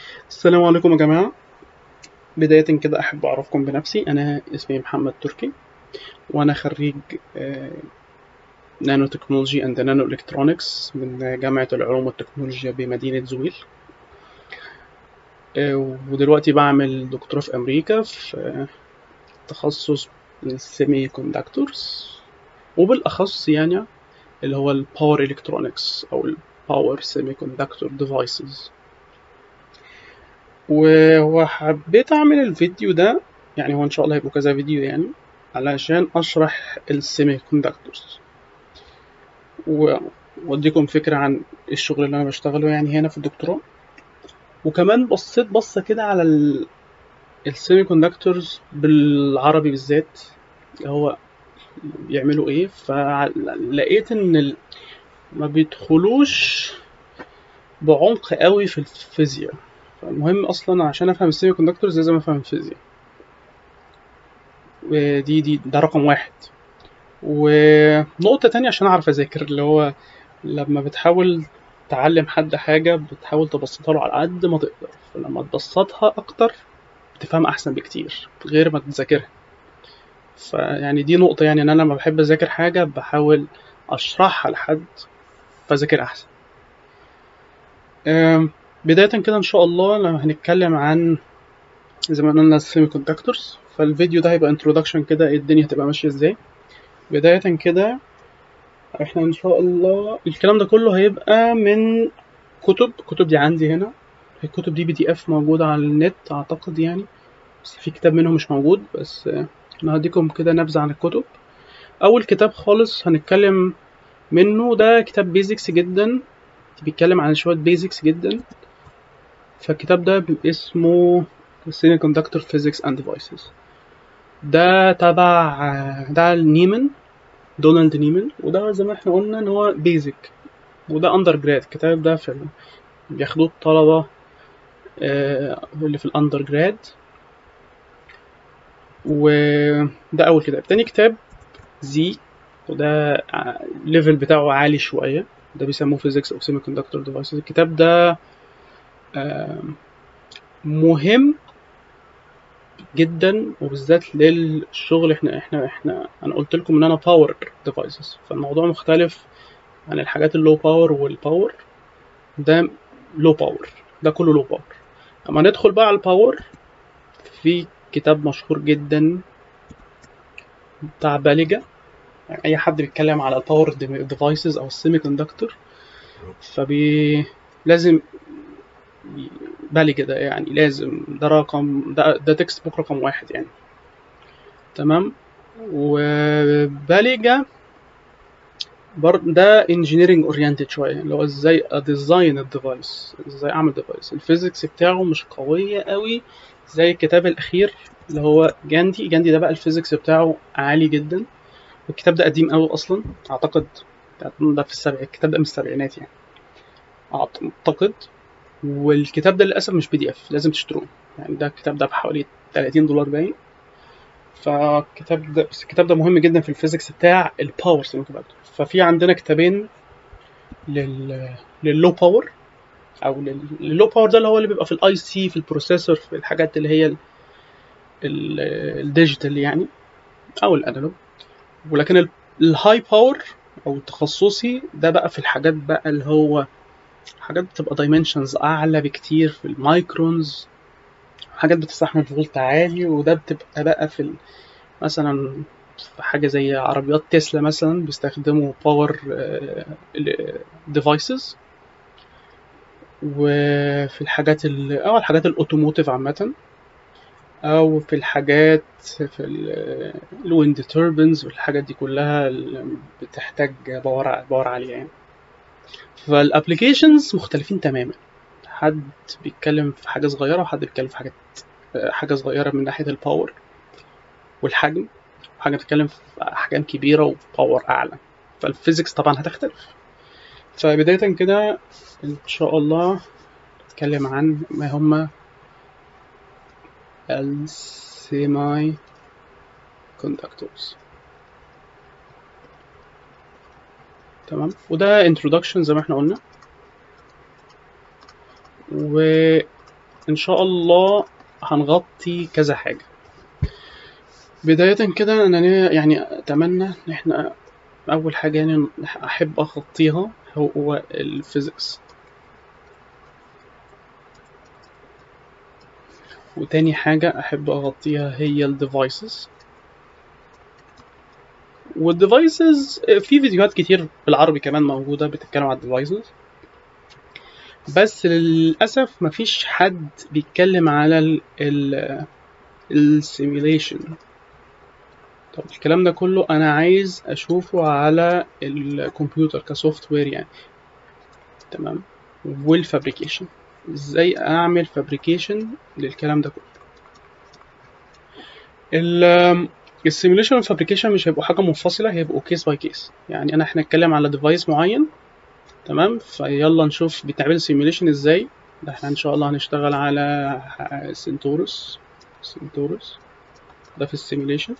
السلام عليكم يا جماعة. بداية كده أحب أعرفكم بنفسي. أنا اسمي محمد تركي، وأنا خريج نانو تكنولوجي أند نانو إلكترونكس من جامعة العلوم والتكنولوجيا بمدينة زويل. ودلوقتي بعمل دكتوراه في أمريكا في تخصص السيمي كوندكتورز، وبالأخص يعني اللي هو الباور إلكترونكس أو الباور سيمي كوندكتور ديفايسز. وحبيت أعمل الفيديو ده، يعني هو إن شاء الله هيبقوا كذا فيديو يعني، علشان أشرح السيمي كوندكتورز وأديكم فكرة عن الشغل اللي أنا بشتغله يعني هنا في الدكتوراه. وكمان بصيت بصة كده على السيمي كوندكتورز بالعربي بالذات، اللي هو بيعملوا إيه. فلقيت إن ما بيدخلوش بعمق قوي في الفيزياء. فالمهم أصلا عشان أفهم السيمي كوندكتورز لازم أفهم الفيزياء، ده رقم واحد. ونقطة تانية عشان أعرف أذاكر، اللي هو لما بتحاول تعلم حد حاجة بتحاول تبسطها له على قد ما تقدر، فلما تبسطها أكتر بتفهم أحسن بكتير غير ما تذاكرها. فيعني دي نقطة، يعني إن أنا لما بحب أذاكر حاجة بحاول أشرحها لحد فأذاكر أحسن. بداية كده إن شاء الله لما هنتكلم عن زي ما قلنا السيمي كوندكتورز، فالفيديو ده هيبقى انترودكشن كده، إيه الدنيا هتبقى ماشية إزاي. بداية كده احنا ان شاء الله الكلام ده كله هيبقى من كتب دي عندي هنا. الكتب دي PDF موجودة على النت اعتقد يعني، بس في كتاب منهم مش موجود. بس انا هديكم كده نبذة عن الكتب. اول كتاب خالص هنتكلم منه ده كتاب بيزكس جدا، بيتكلم عن شوية بيزكس جدا. فالكتاب ده اسمه Semiconductor Physics and Devices. ده تبع ده نيمان، دونالد نيمان. وده زي ما احنا قلنا ان هو بيزك، وده اندر جراد. الكتاب ده بياخدوه الطلبة اللي في الاندر جراد. وده اول كتاب. تاني كتاب زي، وده الليفل بتاعه عالي شوية، ده بيسموه فيزيكس اوف سيمي كوندكتور ديفايسز. الكتاب ده آه، مهم جدا، وبالذات للشغل. احنا انا قلت لكم ان انا باور ديفايسز، فالموضوع مختلف عن الحاجات اللو باور والباور. ده لو باور، ده كله لو باور. اما ندخل بقى على الباور، في كتاب مشهور جدا بتاع باليجا. يعني اي حد بيتكلم على الباور ديفايسز او السيمي كوندكتور لازم باليجا ده، يعني لازم ده رقم، ده تكست بوك رقم واحد يعني. تمام. وباليجا ده انجينيرنج اورينتد شويه، اللي هو ازاي اديزاين الديفايس، ازاي اعمل ديفايس. الفيزيكس بتاعه مش قويه قوي زي الكتاب الاخير اللي هو جاندي ده بقى الفيزيكس بتاعه عالي جدا. الكتاب ده قديم قوي اصلا، اعتقد ده في الكتاب ده من السبعينات يعني اعتقد. والكتاب ده للاسف مش PDF، لازم تشتروه. يعني ده الكتاب ده بحوالي $30 باين. فالكتاب ده، بس الكتاب ده مهم جدا في الفيزيكس بتاع الباور سيمي كوندكتور. ففي عندنا كتابين لللو باور، او لللو باور ده اللي هو اللي بيبقى في الIC، في البروسيسور، في الحاجات اللي هي الديجيتال يعني، او الانالوج. ولكن الهاي باور او التخصصي ده بقى في الحاجات بقى اللي هو حاجات بتبقى دايمنشنز اعلى بكتير، في المايكرونز، حاجات بتستحمل فولت عالي. وده بتبقى بقى في مثلا في حاجة زي عربيات تسلا مثلا بيستخدموا باور ديفايسز. وفي الحاجات او الحاجات الاوتوموتيف عامة، او في الحاجات في الويند توربينز والحاجات دي كلها اللي بتحتاج باور عالية يعني. فالابليكيشنز مختلفين تماما. حد بيتكلم في حاجة صغيرة، وحد بيتكلم في حاجة صغيرة من ناحية الباور والحجم، وحاجة بتتكلم في أحجام كبيرة وباور أعلى. فالفيزيكس طبعا هتختلف. فبداية كده إن شاء الله نتكلم عن ما هما السيماي كوندكتورز. تمام. وده introduction زي ما احنا قلنا. ان شاء الله هنغطي كذا حاجة. بداية كده انا يعني اتمنى ان احنا اول حاجة يعني احب اغطيها هو الفيزيكس، وتاني حاجة احب اغطيها هي الديفايسز. والديفايسز في فيديوهات كتير بالعربي كمان موجودة بتتكلم عن الديفايسز، بس للأسف مفيش حد بيتكلم على السيميليشن. طب الكلام ده كله أنا عايز أشوفه على الكمبيوتر كسوفت وير يعني، تمام. والفابريكيشن، ازاي أعمل فابريكيشن للكلام ده كله. السيميليشن والفابريكيشن مش هيبقوا حاجة منفصلة، هيبقوا كيس باي كيس. يعني احنا هنتكلم على ديفايس معين، تمام، فيلا نشوف بتعمل سيميليشن ازاي. ده احنا ان شاء الله هنشتغل على سنتورس. ده في السيميليشن.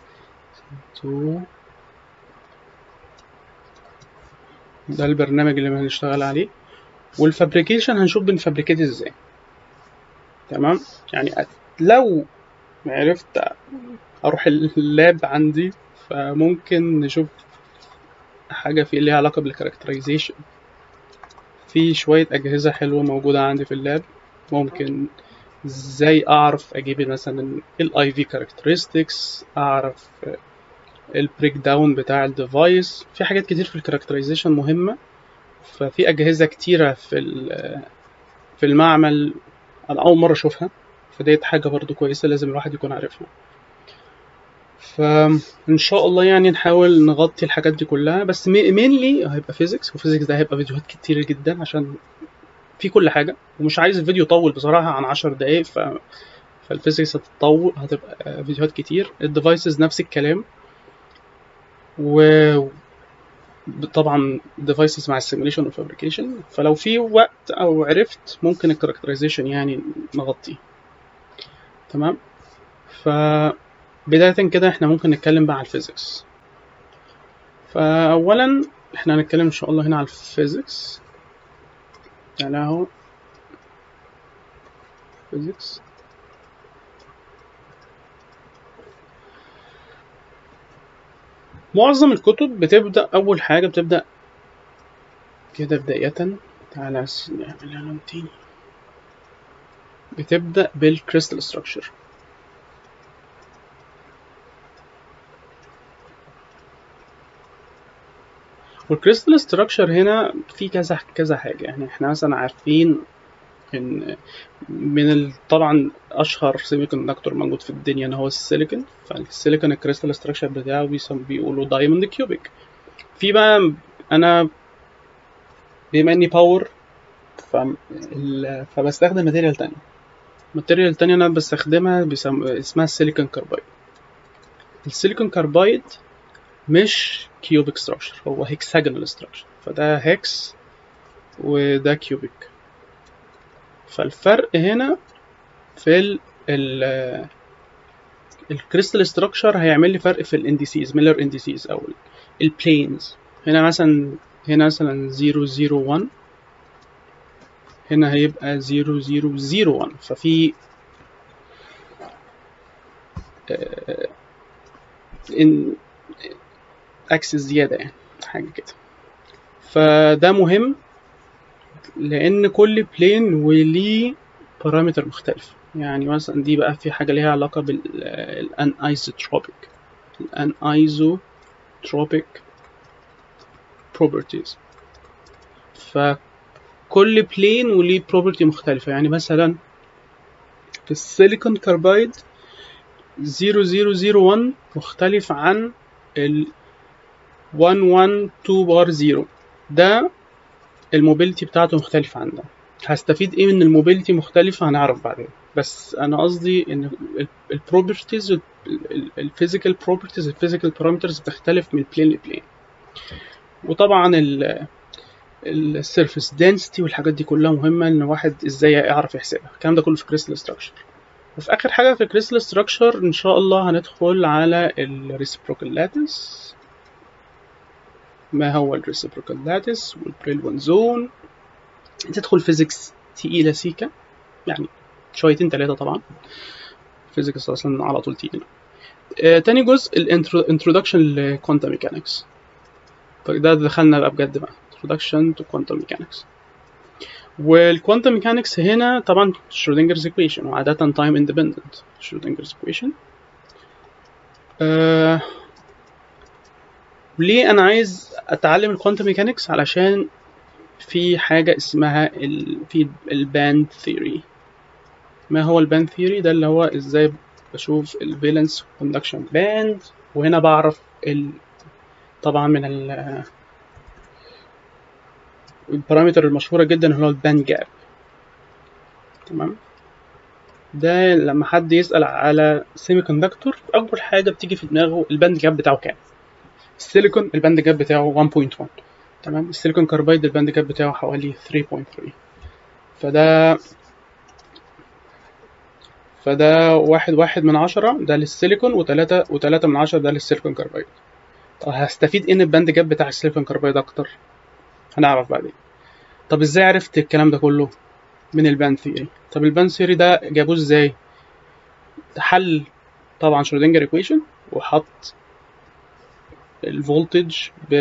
ده البرنامج اللي هنشتغل عليه. والفابريكيشن هنشوف بنفابريكيت ازاي، تمام. يعني لو عرفت اروح اللاب عندي فممكن نشوف حاجة في ليها علاقة بالكاركترايزيشن. في شوية أجهزة حلوة موجودة عندي في اللاب، ممكن ازاي اعرف اجيب مثلا الاي في كاركترستكس، اعرف البريك داون بتاع الديفايس. في حاجات كتير في الكاركترايزيشن مهمة، ففي اجهزة كتيرة في المعمل انا اول مرة اشوفها، فديت حاجة برضو كويسة لازم الواحد يكون عارفها. فان شاء الله يعني نحاول نغطي الحاجات دي كلها، بس مينلي هيبقى فيزيكس. وفيزيكس ده هيبقى فيديوهات كتير جدا عشان في كل حاجة، ومش عايز الفيديو يطول بصراحة عن 10 دقايق، فالفيزيكس هتتطور، هتبقى فيديوهات كتير. الديفايسز نفس الكلام، وطبعا ديفايسز مع السيميليشن والفابريكيشن. فلو في وقت او عرفت ممكن الكاركترايزيشن يعني نغطيه، تمام. فبداية كده احنا ممكن نتكلم بقى على الفيزيكس. فأولا احنا هنتكلم ان شاء الله هنا على الفيزيكس. يعني اهو فيزيكس. معظم الكتب بتبدأ أول حاجة بتبدأ كده بداية، تعالى نعملها لون تاني. بتبدأ بالكريستال ستراكشر. والكريستال ستراكشر هنا في كذا حاجة. يعني احنا مثلا عارفين ان طبعا اشهر سيمي كوندكتور موجود في الدنيا ان هو السيليكون. فالسيليكون الكريستال ستراكشر بتاعه بيقولوا دايموند كيوبيك. في بقى انا بما اني باور فبستخدم ماتيريال تانية. الماتيريال التانية انا بستخدمها اسمها السيليكون كاربايد. السيليكون كاربايد مش كيوبيك ستراكشر، هو هيكساجونال ستراكشر. فده هيكس وده كيوبيك. فالفرق هنا في الكريستال ستراكشر هيعمل لي فرق في الانديسيز، ميلر انديسيز او البلينز. هنا مثلا 001، هنا هيبقى 0001. ففي اكسس زياده يعني، حاجه كده. فده مهم لان كل بلين وليه بارامتر مختلف. يعني مثلا دي بقى في حاجه ليها علاقه بالانايزوتروبيك properties. فكل بلين وليه property مختلفة. يعني مثلا في السيليكون كاربايد 0001 مختلف عن ال 112 بار 0. ده الموبيلتي بتاعته مختلفة عن ده. هستفيد ايه من الموبيلتي مختلفة هنعرف بعدين، بس انا قصدي ان البروبرتيز الفيزيكال بروبرتيز الفيزيكال بارامترز بتختلف من بلين لبلين. وطبعا السيرفيس دنسيتي والحاجات دي كلها مهمه ان الواحد ازاي يعرف يحسبها. الكلام ده كله في كريستال ستراكشر. وفي اخر حاجه في كريستال ستراكشر ان شاء الله هندخل على الريسبروكال لاتس. ما هو الريسبروكال لاتس والبريلوان زون. تدخل فيزيكس تقيله سيكا يعني، شويتين 3 طبعا، فيزيكس اصلا على طول تقيل. تاني جزء الانترودكشن لكوانتم ميكانكس، فده دخلنا بقى بجد بقى introduction to quantum mechanics. والكوانتم ميكانكس هنا طبعا شرودنجرز equation، وعادة time independent شرودنجرز equation. ليه انا عايز اتعلم الكوانتم ميكانكس؟ علشان في حاجة اسمها في الباند ثيوري. ما هو الباند ثيوري ده؟ اللي هو ازاي بشوف الفالنس كوندكشن باند، وهنا بعرف طبعا من البارامتر المشهورة جدا اللي هو الباند جاب. تمام، ده لما حد يسأل على سيمي كوندكتور أول حاجة بتيجي في دماغه الباند جاب بتاعه كام. السيليكون الباند جاب بتاعه 1.1، تمام. السيليكون كاربايد الباند جاب بتاعه حوالي 3.3. فده 1.1 ده للسيليكون، و3.3 ده للسيليكون كاربايد. طب هستفيد ايه من الباند جاب بتاع السيليكون كاربايد اكتر؟ هنعرف بعدين. طب ازاي عرفت الكلام ده كله؟ من الباند ثيوري. طب الباند ثيوري ده جابوه ازاي؟ حل طبعا شرودنجر ايكويشن، وحط الفولتج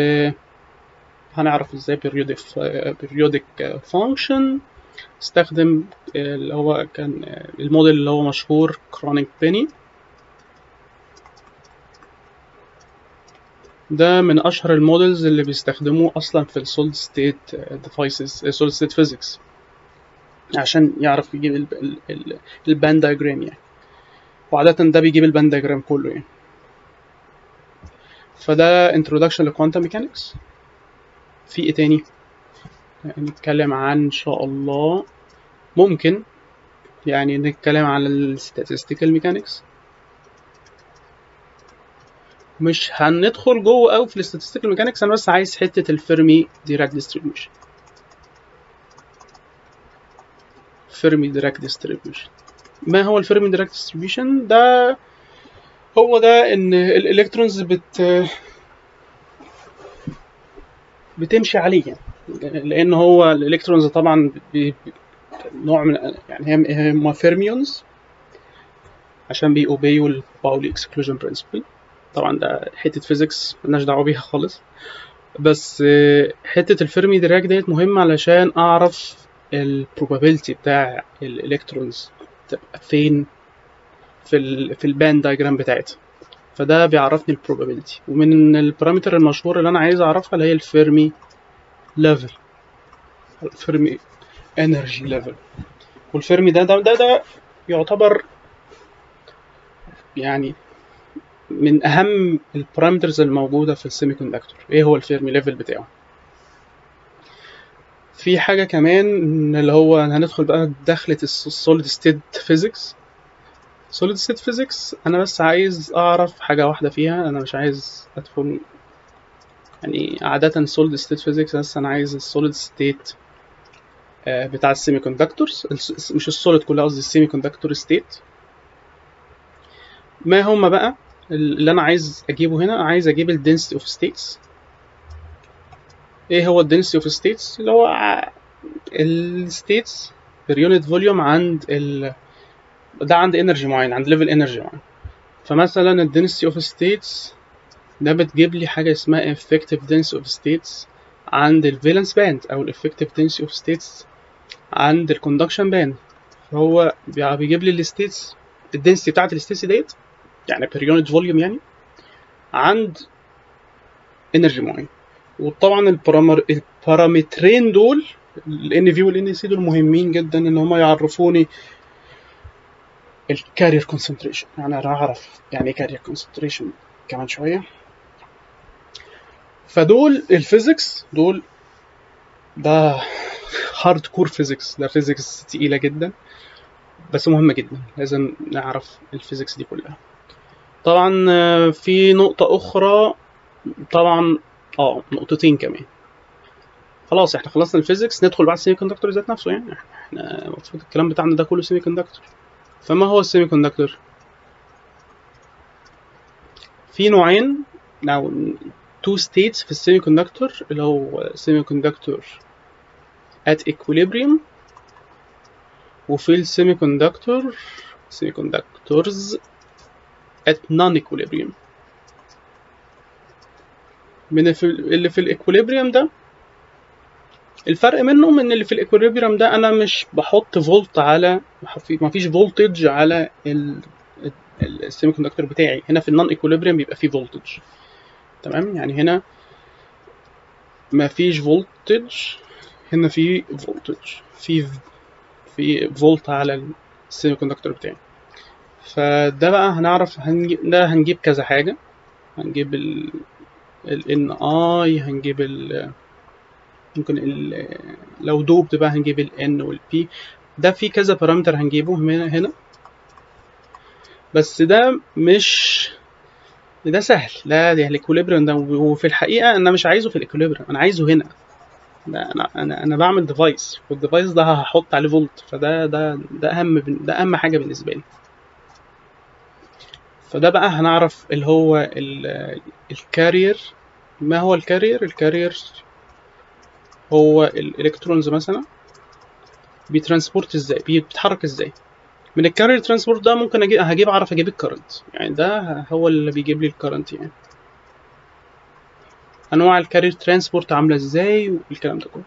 هنعرف ازاي periodic function. استخدم اللي هو كان الموديل اللي هو مشهور كرونيك بيني، ده من اشهر المودلز اللي بيستخدموه اصلا في السوليد ستيت ديفايسز، سوليد ستيت فيزيكس، عشان يعرف يجيب الباند دايجرام يعني. وعادة ده بيجيب الباند دايجرام كله يعني. فده introduction لكوانتم ميكانكس. في ايه تاني؟ نتكلم عن ان شاء الله ممكن يعني نتكلم عن الستاتستيكال ميكانكس. مش هندخل جوه قوي في الستاتستيكال ميكانكس، انا بس عايز حته الفيرمي ديراك ديستريبيوشن. فيرمي ديراك ديستريبيوشن، ما هو الفيرمي ديراك ديستريبيوشن ده؟ هو ده ان الالكترونز بتمشي عليه يعني. لان هو الالكترونز طبعا نوع من يعني هم فيرميونز عشان بيوبيوا الباولي اكسكلوجن برنسبل. طبعا ده حته فيزيكس مالناش دعوه بيها خالص، بس حته الفيرمي ديراك ديت مهمه علشان اعرف البروبابيلتي بتاع الالكترونز تبقى فين في الباند دايجرام بتاعتها. فده بيعرفني البروبابيلتي. ومن البارامتر المشهور اللي انا عايز اعرفها اللي هي الفيرمي ليفل، الفيرمي انرجي ليفل. والفيرمي ده يعتبر يعني من اهم البارامترز الموجوده في السيمي كوندكتور. ايه هو الفيرمي ليفل بتاعه؟ في حاجه كمان اللي هو هندخل بقى دخلة السوليد ستيت فيزيكس. سوليد ستيت فيزيكس انا بس عايز اعرف حاجه واحده فيها، انا مش عايز ادخل يعني عاده سوليد ستيت فيزيكس، بس انا عايز السوليد ستيت بتاع السيمي كوندكتورز، مش السوليد كلها، قصدي السيمي كوندكتور ستيت. ما هما بقى اللي انا عايز اجيبه هنا؟ عايز اجيب الدنسيتي اوف ستيتس. ايه هو الدنسيتي اوف ستيتس؟ اللي هو الستيتس بير يونت فوليوم عند ده عند انرجي معين، عند ليفل انرجي معين. فمثلا الدنسيتي اوف ستيتس ده بتجيب لي حاجه اسمها effective density of states عند الفالنس باند، او الeffective density of states عند الكوندكشن باند. فهو بيجيب لي الستيتس، الدنسيتي بتاعت الستيتس ديت يعني بير يونت فوليوم يعني عند انرجي معين. وطبعا البارامترين دول الان في والان سي دول مهمين جدا ان هم يعرفوني الكارير كونسنتريشن. يعني انا هعرف يعني ايه كارير كونسنتريشن كمان شويه. فدول الفيزيكس دول ده هارد كور فيزيكس، ده فيزيكس تقيله جدا بس مهمه جدا، لازم نعرف الفيزيكس دي كلها. طبعا في نقطه اخرى طبعا، نقطتين كمان. خلاص احنا خلصنا الفيزيكس، ندخل بعد السيمي كوندكتور ذات نفسه. يعني احنا المفروض الكلام بتاعنا ده كله سيمي كوندكتور. فما هو السيمي كوندكتور؟ في نوعين او تو ستيتس في السيمي كوندكتور، اللي هو سيمي كوندكتور at equilibrium وفي السيمي كوندكتورز at non-equilibrium. من اللي في الاكوليبريم ده، الفرق منهم ان اللي في الاكوليبريم ده انا مش بحط فولت على، مفيش فولتج على السيمي كوندكتور بتاعي. هنا في النون اكوليبريم بيبقى فيه فولتج، تمام؟ يعني هنا مفيش فولتج، هنا في فولتج، في فولت على السيمي كوندكتور بتاعي. فده بقى هنعرف هنجيب كذا حاجة. هنجيب ال NI، هنجيب ممكن لو دوب بقى هنجيب ال N وال P. ده في كذا بارامتر هنجيبه هنا، بس ده مش ده سهل. لا ده الاكوليبريم ده، وفي الحقيقة أنا مش عايزه في الاكوليبريم، أنا عايزه هنا. ده أنا بعمل ديفايس، والديفايس ده هحط عليه فولت، فده ده أهم حاجة بالنسبة لي. فده بقى هنعرف اللي هو الكارير. ما هو الكارير؟ الكارير هو الالكترونز مثلا بيترانسبورت ازاي، بيتحرك ازاي. من الكارير ترانسبورت ده ممكن اعرف اجيب الكرنت، يعني ده هو اللي بيجيب لي الكرنت. يعني انواع الكارير ترانسبورت عامله ازاي والكلام ده كله.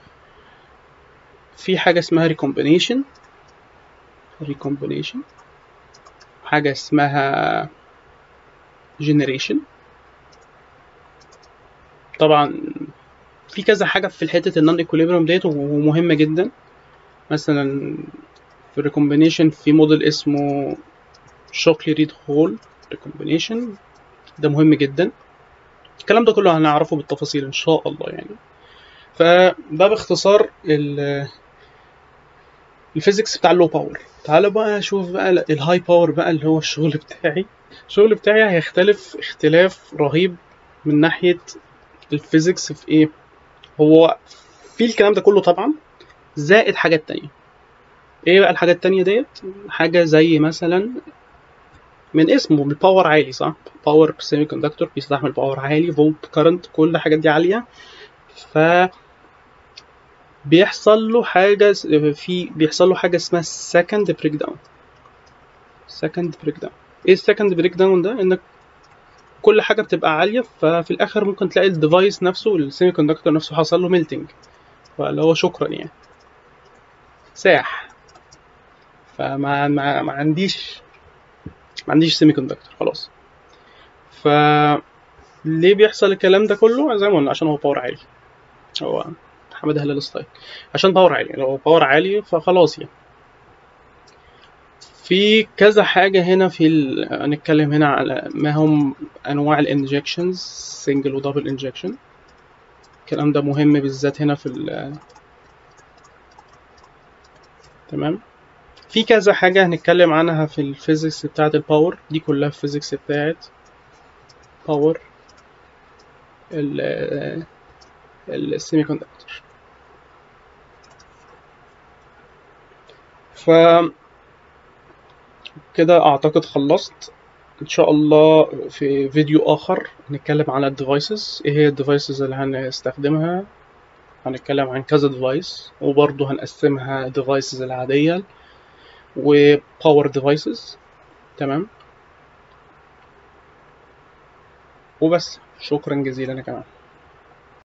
في حاجه اسمها ريكومبينيشن، حاجه اسمها جنريشن. طبعا في كذا حاجه في حته النون ايكوليبريم ديت ومهمه جدا. مثلا في الريكومبينيشن في موديل اسمه شوكلي ريد هول ريكومبينيشن، ده مهم جدا. الكلام ده كله هنعرفه بالتفاصيل ان شاء الله يعني. فده باختصار الفيزيكس بتاع اللو باور. تعالوا بقى اشوف بقى الهاي باور بقى، اللي هو الشغل بتاعي. الشغل بتاعي هيختلف اختلاف رهيب من ناحية الفيزيكس. في ايه؟ هو في الكلام ده كله طبعا، زائد حاجات تانية. ايه بقى الحاجات التانية ديت؟ حاجة زي مثلا من اسمه الباور عالي، صح؟ باور سيمي كوندكتور بيستحمل باور عالي، فولت، كارنت، كل الحاجات دي عالية. ف بيحصل له حاجة اسمها second breakdown. ايه السكند بريك داون ده؟ انك كل حاجة بتبقى عالية، ففي الاخر ممكن تلاقي الديفايس نفسه، السيمي كوندكتور نفسه، حصل له ميلتنج، فاللي هو شكرا يعني ساح. فما ما عنديش سيمي كوندكتور خلاص. ف ليه بيحصل الكلام ده كله؟ زي ما قلنا عشان هو باور عالي. هو حمد هلال ستايل عشان باور عالي. لو باور عالي فخلاص يعني. في كذا حاجة هنا هنتكلم هنا على ما هم أنواع الانجكشنز، سنجل ودبل انجكشن. الكلام ده مهم بالذات هنا تمام. في كذا حاجة هنتكلم عنها في الفيزيكس بتاعة الباور دي كلها، الفيزيكس بتاعة باور السيمي كوندكتور. ف كده أعتقد خلصت. ان شاء الله في فيديو اخر نتكلم على الديفايسز، ايه هي الديفايسز اللي هنستخدمها. هنتكلم عن كذا ديفايس، وبرضه هنقسمها ديفايسز العادية وباور ديفايسز، تمام. وبس، شكرا جزيلا كمان.